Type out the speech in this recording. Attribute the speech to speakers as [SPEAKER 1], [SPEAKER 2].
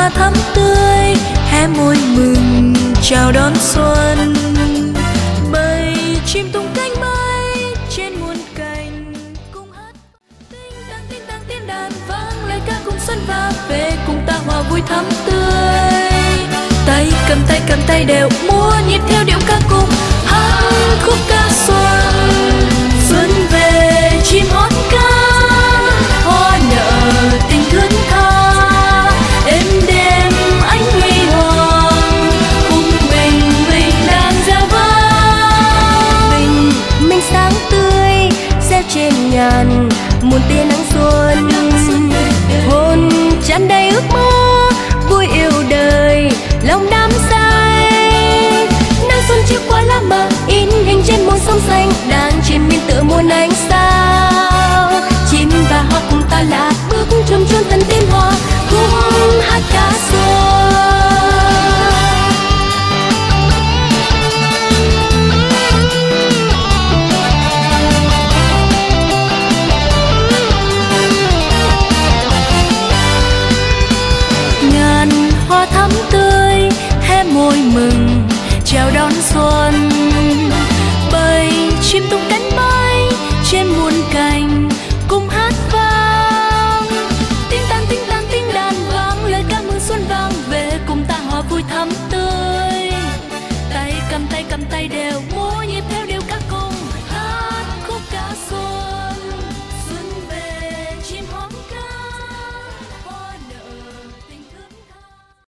[SPEAKER 1] hoa thắm tươi hé môi mừng chào đón xuân. Bầy chim tung cánh bay trên muôn cành cùng hát tinh tang tiếng đàn vang lời ca cùng xuân va về cùng ta hòa vui thắm tươi. Tay cầm tay đều múa nhịp theo điệu ca cùng hát khúc ca xuân. Xuân về chim hót ca hoa nở tình thướt tha êm đêm ánh huy hoàng cùng mình đang reo vang. Mình sáng tươi gieo trên ngàn muôn tia nắng xuân. Hồn tràn đầy ước mơ vui yêu đời lòng đắm say. Nắng xuân chiếu qua lá mờ in hình trên muôn sông xanh. Đàn chim miên tựa muôn ánh sao. Chim và hoa cùng ta lạc bước trong chốn thân tiên hoa cùng hát ca xuân. Ngàn hoa thắm tươi hé môi mừng chào đón xuân. Bầy chim tung